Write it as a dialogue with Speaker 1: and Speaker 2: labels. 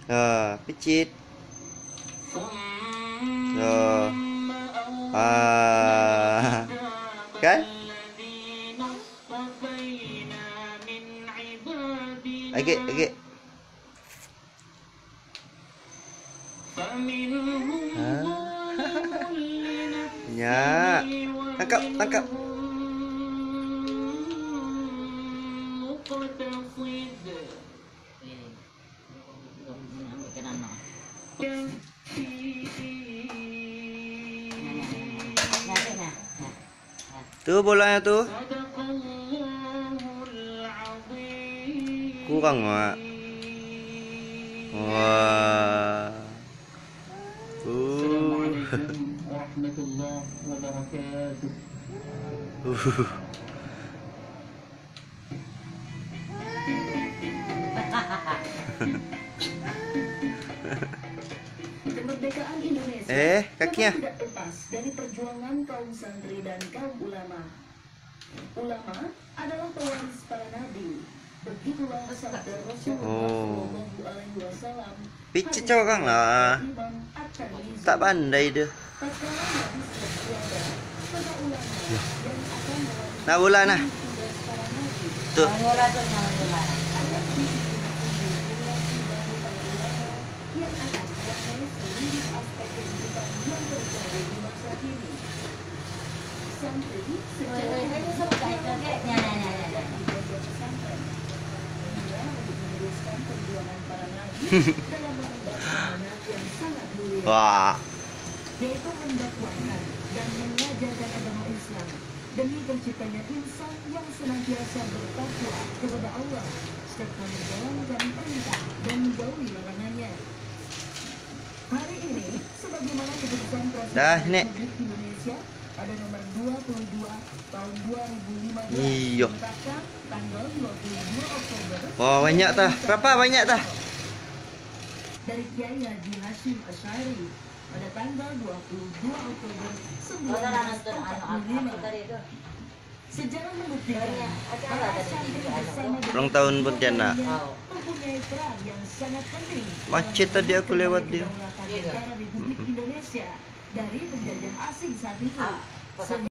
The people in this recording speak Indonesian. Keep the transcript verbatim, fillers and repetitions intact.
Speaker 1: Nah, picit. Nah. Ah. Kan? Lagi, lagi. Hah? Ya. Tangkap, tangkap. Tuh bolanya tuh. Kurang nggak? Wah.
Speaker 2: Assalamualaikum warahmatullahi wabarakatuh.
Speaker 1: Uh.
Speaker 3: Kemerdekaan Indonesia
Speaker 1: Eh, kakinya
Speaker 3: tidak lepas dari perjuangan kaum santri dan kaum ulama. Ulama adalah pewaris para nabi. Begitulah sabda Rasulullah Shallallahu Alaihi Wasallam.
Speaker 1: picit orang lah. Tak pandai dia. Nak bola nah. Tuh. Wah.
Speaker 3: Yaitu mendakwakan dan mengajarkan agama Islam demi terciptanya insan yang senantiasa bertakwa kepada Allah serta menjalankan perintah dan menjauhi larangannya. Hari ini, sebagaimana keputusan Presiden Republik Indonesia pada nomor dua puluh dua tahun dua ribu lima belas
Speaker 1: Iyo.
Speaker 3: menetapkan tanggal dua puluh dua Oktober.
Speaker 1: Oh, banyak tah. Berapa banyak tah?
Speaker 3: Dari Kiai Haji Hashim Asy'ari pada tanggal dua puluh dua Oktober seribu sembilan ratus empat puluh lima. Sejarah membuktikan para santri bersama
Speaker 1: Ulang tahun Pontianak.
Speaker 3: mempunyai peran yang sangat penting
Speaker 1: Macet tadi aku lewat dia.
Speaker 3: negara Republik Indonesia dari penjajahan asing saat itu.